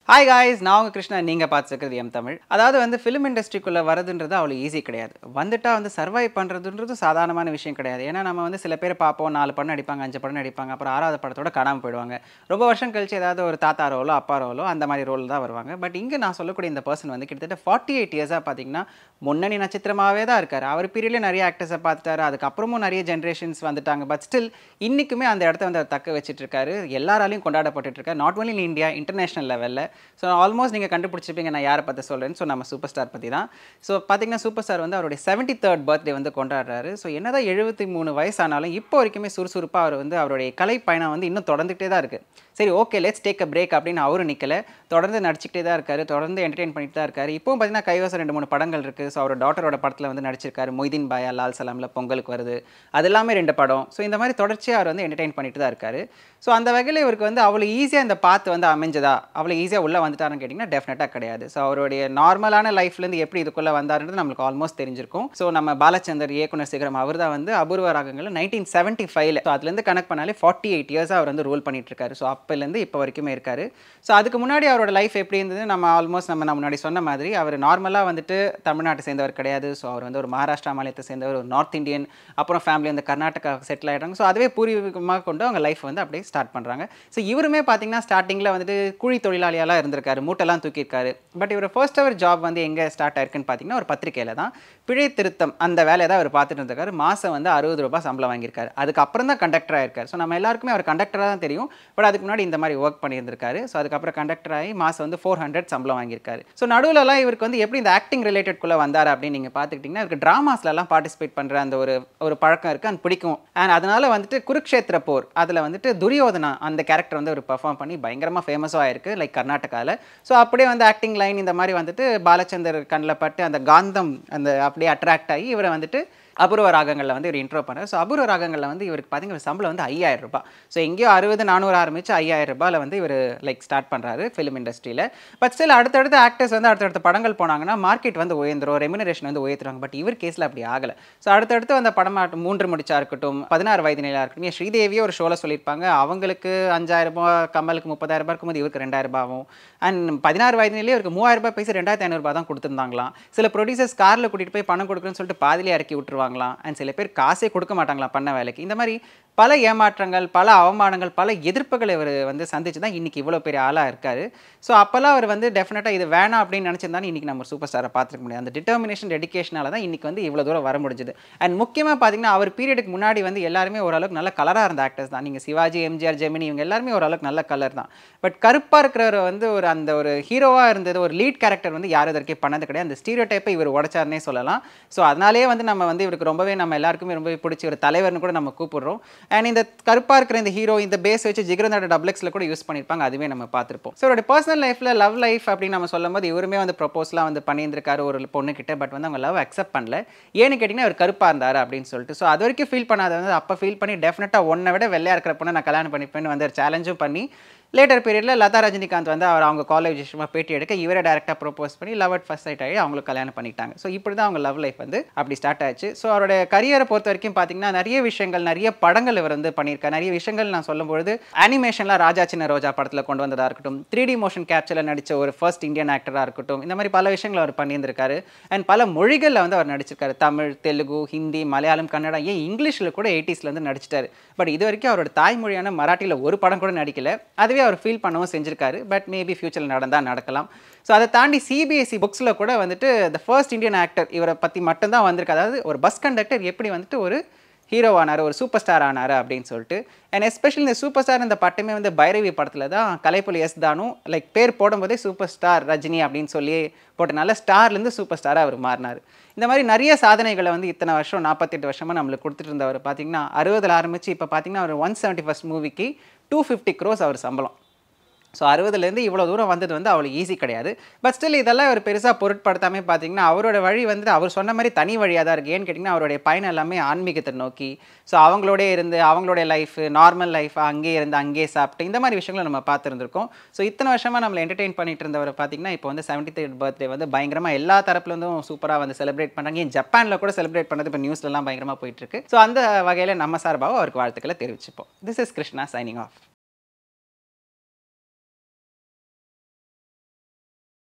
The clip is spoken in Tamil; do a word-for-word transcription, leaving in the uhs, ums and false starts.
Hi guys, நான் உங்க கிருஷ்ணா நீங்க பார்த்துக்கிறது Mtamil. அதாவது வந்து film industryக்குள்ள வரதுன்றது அவ்வளவு ஈஸி கிடையாது. வந்துட்டா வந்து சர்வைவ் பண்றதுன்றது சாதாரணமான விஷயம் கிடையாது. ஏன்னா நம்ம வந்து சில பேர் பாப்போம் நாலு படம் நடிப்பாங்க, அஞ்சு படம் நடிப்பாங்க, அப்புறம் ஆறாவது படத்தோட காணாம போயிடுவாங்க. ரொம்ப வருஷம் கழிச்சு ஏதாவது ஒரு தாத்தா ரோலோ, அப்பா ரோலோ அந்த மாதிரி ரோல் தான் வருவாங்க. பட் இங்க நான் சொல்லக்கூடிய இந்த பர்சன் வந்து கிட்டத்தட்ட forty-eight இயர்ஸா பாத்தீங்கன்னா முன்னணி நட்சத்திரமாவே தான் இருக்காரு. அவர் பீரியட்ல நிறைய ஆக்டர்ஸை பார்த்துட்டாரு. அதுக்கப்புறமும் நிறைய ஜெனரேஷன்ஸ் வந்துட்டாங்க. பட் ஸ்டில் இன்னைக்குமே அந்த இடத்த வந்து தக்க வச்சிட்டு இருக்காரு. எல்லாராலையும் கொண்டாடப்பட்டுட்டு இருக்காரு. Not only in India, international லெவல்ல. ஸோ ஆல்மோஸ்ட் நீங்கள் கண்டுபிடிச்சிருப்பீங்க நான் யாரை பற்றி சொல்கிறேன்னு. ஸோ நம்ம சூப்பர் ஸ்டார் பற்றி தான். ஸோ பார்த்தீங்கன்னா சூப்பர் ஸ்டார் வந்து அவருடைய செவன்டி தேர்ட் பர்த்டே வந்து கொண்டாடுறாரு. ஸோ என்னதான் எழுபத்தி மூணு வயசானாலும் இப்போ வரைக்குமே சுறுசுறுப்பாக அவர் வந்து அவருடைய கலை பயணம் வந்து இன்னும் தொடர்ந்துகிட்டே தான் இருக்குது. சரி okay let's take a break அப்படின்னு அவரும் நிற்கல, தொடர்ந்து நடிச்சுக்கிட்டே தான் இருக்காரு, தொடர்ந்து என்டர்டெயின் பண்ணிட்டு தான் இருக்காரு. இப்போவும் பார்த்தீங்கன்னா கைவசம் ரெண்டு மூணு படங்கள் இருக்குது. ஸோ அவர் டாட்டரோட படத்தில் வந்து நடிச்சிருக்காரு. மொய்தீன் பாயா, லால் சலாமில் பொங்கலுக்கு வருது, அது எல்லாமே ரெண்டு படம். ஸோ இந்த மாதிரி தொடர்ச்சியாக அவர் வந்து என்டர்டெயின் பண்ணிட்டு தான் இருக்காரு. ஸோ அந்த வகையில் இவருக்கு வந்து அவ்வளோ ஈஸியாக இந்த பாத்து வந்து அமைஞ்சதா, அவ்வளோ ஈஸியாக உள்ளே வந்துட்டாருன்னு கேட்டிங்கன்னா டெஃபினட்டாக கிடையாது. ஸோ அவருடைய நார்மலான லைஃப்லேருந்து எப்படி இதுக்குள்ளே வந்தாருன்றது நம்மளுக்கு ஆல்மோஸ்ட் தெரிஞ்சிருக்கும். ஸோ நம்ம பாலச்சந்தர் இயக்குனர் சிகரம் அவர் தான் வந்து அபூர்வ ராகங்கள் நைன்டீன் செவன்ட்டி ஃபைவ்ல ஸோ அதுலேருந்து கனெக்ட் பண்ணாலே ஃபார்ட்டி எயிட் இயர்ஸாக அவர் வந்து ரூல் பண்ணிட்டு இருக்காரு. ஸோ அப்போலேருந்து இப்போ வரைக்குமே இருக்காரு. ஸோ அதுக்கு முன்னாடி அவரோட லைஃப் எப்படி இருந்தது நம்ம ஆல்மோஸ்ட் நம்ம நான் முன்னாடி சொன்ன மாதிரி அவர் நார்மலாக வந்துட்டு தமிழ்நாட்டை சேர்ந்தவர் கிடையாது. ஸோ அவர் வந்து ஒரு மகாராஷ்டிரா மாநிலத்தை சேர்ந்தவர், ஒரு நார்த் இந்தியன், அப்புறம் ஃபேமிலி வந்து கர்நாடகா செட்டில் ஆகிட்டாங்க. ஸோ அதுவே பூர்வீகமாக கொண்டு அவங்க லைஃப் வந்து அப்படியே ஸ்டார்ட் பண்ணுறாங்க. ஸோ இவருமே பார்த்தீங்கன்னா ஸ்டார்டிங்கில் வந்துட்டு கூலி தொழிலாளியாலாம் இருந்திருக்காரு, மூட்டைலாம் தூக்கியிருக்காரு. பட் இவர் ஃபர்ஸ்ட் அவர் ஜாப் வந்து எங்கே ஸ்டார்ட் ஆயிருக்குன்னு பார்த்தீங்கன்னா ஒரு பத்திரிகையில் தான். பிழை திருத்தம் அந்த வேலையை தான் அவர் பார்த்துட்டு இருந்திருக்காரு. மாதம் வந்து அறுபது ரூபாய் சம்பளம் வாங்கியிருக்காரு. அதுக்கப்புறம் தான் கண்டக்டராக இருக்கார். ஸோ நம்ம எல்லாருக்குமே அவர் கண்டக்டராக தான் தெரியும். பட் அதுக்கு முன்னாடி இந்த மாதிரி ஒர்க் பண்ணியிருந்திருக்காரு. ஸோ அதுக்கப்புறம் கண்டக்டர் ஆகி மாதம் வந்து ஃபோர் ஹண்ட்ரட் சம்பளம் வாங்கியிருக்காரு. ஸோ நடுவில்லாம் இவருக்கு வந்து எப்படி இந்த ஆக்டிங் ரிலேட்டட்குள்ளே வந்தார் அப்படின்னு நீங்கள் பார்த்துக்கிட்டிங்கன்னா இவருக்கு ட்ராமாஸ்லாம் பார்ட்டிசிபேட் பண்ணுற அந்த ஒரு ஒரு பழக்கம் இருக்குது, அது பிடிக்கும். அண்ட் அதனால் வந்துட்டு குருக்ஷேத்திர போர் அதில் வந்துட்டு துரியோதனா அந்த கேரக்டர் வந்து அவர் பெர்ஃபார்ம் பண்ணி பயங்கரமாக ஃபேமஸாக ஆயிருக்கு லைக் கர்நாடகாவில். ஸோ அப்படியே வந்து ஆக்டிங் லைன் இந்த மாதிரி வந்துட்டு பாலச்சந்தர் கண்ணில் பட்டு அந்த காந்தம் அந்த அப்படியே அட்ராக்ட் ஆகி இவரை வந்துட்டு அபூர்வ ராகங்களில் வந்து இவர் இன்ட்ரோ பண்ணார். ஸோ அபூர்வ ராகங்களில் வந்து இவருக்கு பார்த்தீங்கன்னா சம்பளம் வந்து ஐயாயிரம் ரூபாய். ஸோ எங்கேயோ அறுபது நானூறு ஆரம்பிச்சு ஐயாயிரம் ரூபாயில் வந்து இவர் லைக் ஸ்டார்ட் பண்ணுறாரு ஃபிலிம் இண்டஸ்ட்ரியில். பட் ஸ்டில் அடுத்தடுத்த ஆக்டர்ஸ் வந்து அடுத்தடுத்த படங்கள் போனாங்கன்னா மார்க்கெட் வந்து உயர்ந்துரும், ரெமினரேஷன் வந்து உயர்த்துறாங்க. பட் இவர் கேஸில் அப்படி ஆகலை. ஸோ அடுத்தடுத்து அந்த படமாட்டம் மூன்று முடிச்சா இருக்கட்டும், பதினாறு வயது நிலையாக இருக்கட்டும், ஏன் ஸ்ரீதேவியே ஒரு ஷோவில் சொல்லியிருப்பாங்க அவங்களுக்கு அஞ்சாயிரம் ரூபாய், கமலுக்கு முப்பதாயிரம் ரூபாய் இருக்கும்போது இவருக்கு ரெண்டாயிரம் ரூபாயும், அண்ட் பதினாறு வயது நிலையே இவருக்கு மூவாயிரம் ரூபாய் பைசா ரெண்டாயிரத்தி ஐநூறுபா தான் கொடுத்துருந்தாங்களாம். சில ப்ரொடியூசர்ஸ் காரில் கூட்டிகிட்டு போய் பணம் கொடுக்குறேன்னு சொல்லிட்டு பாதிலே இறக்கி விட்டுருவாங்க. அண்ட் சில பேர் காசே கொடுக்க மாட்டாங்களா பண்ண வேலைக்கு. இந்த மாதிரி பல ஏமாற்றங்கள், பல அவமானங்கள், பல எதிர்ப்புகளை இவர் வந்து சந்திச்சு தான் இன்னைக்கு இவ்வளோ பெரிய ஆளாக இருக்காரு. ஸோ அப்போல்லாம் அவர் வந்து டெஃபினட்டாக இது வேணாம் அப்படின்னு நினச்சிருந்தாலும் இன்றைக்கி நம்ம சூப்பர் ஸ்டாரை பார்த்துருக்க முடியாது. அந்த டிட்டர்மினேஷன், டெடிகேஷனால தான் இன்றைக்கி வந்து இவ்வளோ தூரம் வர முடிஞ்சுது. அண்ட் முக்கியமாக பார்த்தீங்கன்னா அவர் பீரியடுக்கு முன்னாடி வந்து எல்லாருமே ஓரளவுக்கு நல்ல கலராக இருந்த ஆக்டர்ஸ் தான். நீங்கள் சிவாஜி, எம்ஜிஆர், ஜெமினி இவங்க எல்லாருமே ஓரளவுக்கு நல்ல கலர் தான். பட் கருப்பாக இருக்கிறவர் வந்து ஒரு அந்த ஒரு ஹீரோவாக இருந்தது, ஒரு லீட் கேரக்டர் வந்து யாரும் இதற்கே பண்ணது கிடையாது. அந்த ஸ்டீரியோ டைப்பை இவர் உடைச்சார்னே சொல்லலாம். ஸோ அதனாலே வந்து நம்ம வந்து இவருக்கு ரொம்பவே நம்ம எல்லாருக்குமே ரொம்பவே பிடிச்சி ஒரு தலைவர்னு கூட நம்ம கூப்பிடுறோம். அண்ட் இந்த கருப்பாக இருக்கிற இந்த ஹீரோ இந்த பேஸ் வச்சு ஜிகர்நாட டபுள் எக்ஸில் கூட யூஸ் பண்ணியிருப்பாங்க, அதுவே நம்ம பார்த்துருப்போம். ஸோ அவருடைய பர்சனல் லைஃப்பில் லவ் லைஃப் அப்படின்னு நம்ம சொல்லும் போது இவருமே வந்து ப்ரப்போஸ்லாம் வந்து பண்ணியிருந்திருக்காரு ஒரு பொண்ணுக்கிட்ட. பட் வந்து அவங்க லவ் அக்செப்ட் பண்ணல. ஏன்னு கேட்டிங்கன்னா அவர் கருப்பாக இருந்தார் அப்படின்னு சொல்லிட்டு. ஸோ அது வரைக்கும் ஃபீல் பண்ணாத வந்து அப்போ ஃபீல் பண்ணி டெஃபினட்டாக ஒன்றை விட வெள்ளையாக இருக்கிற பொண்ணை நான் கல்யாணம் பண்ணிப்பேன்னு வந்து சேலஞ்சும் பண்ணி லேட்டர் பீரியடில் லதா ரஜினிகாந்த் வந்து அவர் அவங்க காலேஜ் விஷயமா பேட்டி எடுக்க இவரை டேரெக்டாக ப்ரொப்போஸ் பண்ணி லவ் அட் ஃபர்ஸ்ட் சைட் ஆகி அவங்களுக்கு கல்யாணம் பண்ணிட்டாங்க. ஸோ இப்படி தான் அவங்க லவ் லைஃப் வந்து அப்படி ஸ்டார்ட் ஆச்சு. ஸோ அவருடைய கரியரை பொறுத்த வரைக்கும் பார்த்தீங்கன்னா நிறைய விஷயங்கள், நிறைய படங்கள் இவர் வந்து பண்ணியிருக்காரு. நிறைய விஷயங்கள் நான் சொல்லும்பொழுது அனிமேஷன்லாம் ராஜா சின்ன ரோஜா படத்தில் கொண்டு வந்ததாக இருக்கட்டும், த்ரீ டி மோஷன் கேப்சரில் நடித்த ஒரு ஃபர்ஸ்ட் இந்தியன் ஆக்டராக இருக்கட்டும், இந்த மாதிரி பல விஷயங்கள் அவர் பண்ணியிருந்திருக்காரு. அண்ட் பல மொழிகளில் வந்து அவர் நடிச்சிருக்காரு. தமிழ், தெலுங்கு, ஹிந்தி, மலையாளம், கன்னடா, ஏன் இங்கிலீஷில் கூட எயிட்டிஸில் வந்து நடிச்சிட்டாரு. பட் இது வரைக்கும் அவரோட தாய்மொழியான மராட்டியில் ஒரு படம் கூட நடிக்கல. அதுவே அவர் ஃபீல் பண்ணவும் செஞ்சிருக்காரு. பட் மேபி ஃபியூச்சரில் நடந்தால் நடக்கலாம். ஸோ அதை தாண்டி சிபிஎஸ்சி புக்ஸில் கூட வந்துட்டு த ஃபர்ஸ்ட் இந்தியன் ஆக்டர் இவரை பற்றி மட்டும்தான் வந்திருக்கு. அதாவது ஒரு பஸ் கண்டக்டர் எப்படி வந்துட்டு ஒரு ஹீரோ ஆனார், ஒரு சூப்பர் ஸ்டார் ஆனார் அப்படின்னு சொல்லிட்டு. அண்ட் எஸ்பெஷலி இந்த சூப்பர் ஸ்டார் இந்த பட்டமே வந்து பைரவி படத்தில் தான் கலைப்புலி எஸ் தானும் லைக் பேர் போடும்போதே சூப்பர் ஸ்டார் ரஜினி அப்படின்னு சொல்லி போட்டனால ஸ்டார்லேருந்து சூப்பர் ஸ்டாராக அவர் மாறினார். இந்த மாதிரி நிறைய சாதனைகளை வந்து இத்தனை வருஷம் நாற்பத்தெட்டு வருஷமாக நம்மளுக்கு கொடுத்துட்டு இருந்தவர் பார்த்தீங்கன்னா அறுபதில் ஆரம்பித்து இப்போ பார்த்தீங்கன்னா அவர் ஒன் செவன்ட்டி ஃபர்ஸ்ட் மூவிக்கு டூ ஃபிஃப்டி க்ரோஸ் அவர் சம்பளம். ஸோ அறுபதுலேருந்து இவ்வளோ தூரம் வந்தது வந்து அவ்வளோ ஈஸி கிடையாது. பட் ஸ்டில் இதெல்லாம் ஒரு பெருசாக பொருட்படுத்தாமல் பார்த்தீங்கன்னா அவரோட வழி வந்து அவர் சொன்ன மாதிரி தனி வழியாக தான் இருக்குது. ஏன்னு கேட்டிங்கன்னா அவருடைய பயணம் எல்லாமே ஆன்மீகத்தை நோக்கி. ஸோ அவங்களோடே இருந்து அவங்களுடைய லைஃப், நார்மல் லைஃப், அங்கேயே இருந்து அங்கேயே சாப்பிட்டு இந்த மாதிரி விஷயங்களை நம்ம பார்த்துருந்துருக்கோம். ஸோ இத்தனை வருஷமாக நம்மளை என்டர்டெயின் பண்ணிட்டு இருந்தவர் பார்த்தீங்கன்னா இப்போ வந்து செவன்டி தேர்ட் பர்த்டே வந்து பயங்கரமாக எல்லா தரப்புலேருந்தும் சூப்பராக வந்து செலிப்ரேட் பண்ணுறாங்க. ஏன் ஜப்பானில் கூட செலிப்ரேட் பண்ணது இப்போ நியூஸ்லலாம் பயங்கரமாக போயிட்டுருக்கு. ஸோ அந்த வகையில் நம்ம சார்பாக அவருக்கு வாழ்த்துக்களை தெரிவிச்சுப்போம். This is Krishna signing of.